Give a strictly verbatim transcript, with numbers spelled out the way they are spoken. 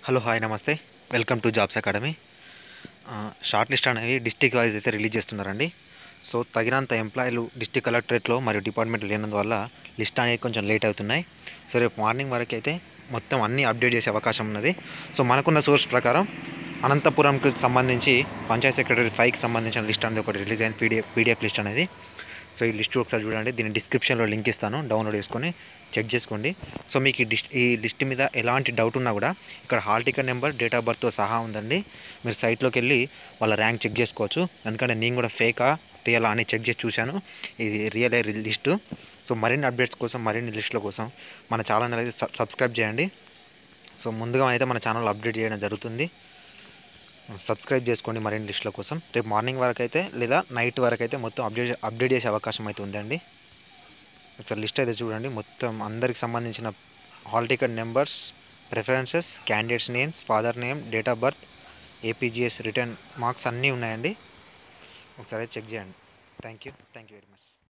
Hello hi నమస్తే welcome to jobs academy. Short list అనేవి district wise అయితే release చేస్తున్నారండి. సో తగినంత ఎంప్లాయీలు డిస్టిక్ కలెక్టరేట్లో మరియు డిపార్ట్మెంట్ లేనందువల్ల లిస్ట్ అనేది కొంచెం లేట్ అవుతున్నాయి. సో రేపు మార్నింగ్ వరకు అయితే మొత్తం అన్నీ అప్డేట్ చేసే అవకాశం ఉన్నది. సో మనకున్న సోర్స్ ప్రకారం అనంతపురంకి సంబంధించి పంచాయత్ సెక్రటరీ ఫైవ్కి సంబంధించిన లిస్ట్ అనేది ఒకటి రిలీజ్ అయింది, పీడిఎఫ్ పీడిఎఫ్ లిస్ట్ అనేది. సో ఈ లిస్ట్ ఒకసారి చూడండి, దీని డిస్క్రిప్షన్లో లింక్ ఇస్తాను, డౌన్లోడ్ చేసుకొని చెక్ చేసుకోండి. సో మీకు ఈ లిస్ట్ ఈ లిస్ట్ మీద ఎలాంటి డౌట్ ఉన్నా కూడా ఇక్కడ hall ticket number, date of బర్త్తో సహా ఉందండి. మీరు సైట్లోకి వెళ్ళి వాళ్ళ ర్యాంక్ చెక్ చేసుకోవచ్చు. ఎందుకంటే నేను కూడా ఫేకా రియలా అని చెక్ చేసి చూశాను, ఇది రియల్ లిస్టు. సో మరిన్ని అప్డేట్స్ కోసం, మరిన్ని లిస్టుల కోసం మన ఛానల్ అయితే సబ్స్క్రైబ్ చేయండి. సో ముందుగా అయితే మన ఛానల్ అప్డేట్ చేయడం జరుగుతుంది. సబ్స్క్రైబ్ చేసుకోండి మరిన్ని లిస్టుల కోసం. రేపు మార్నింగ్ వరకు అయితే లేదా నైట్ వరకు అయితే మొత్తం అప్డేట్ అప్డేట్ చేసే అవకాశం అయితే ఉందండి. ఒకసారి లిస్ట్ అయితే చూడండి, మొత్తం అందరికి సంబంధించిన hall ticket numbers, preferences, candidates names, father name, date of birth, APGS written marks అన్నీ ఉన్నాయండి. ఒకసారి చెక్ చేయండి. Thank you thank you very much.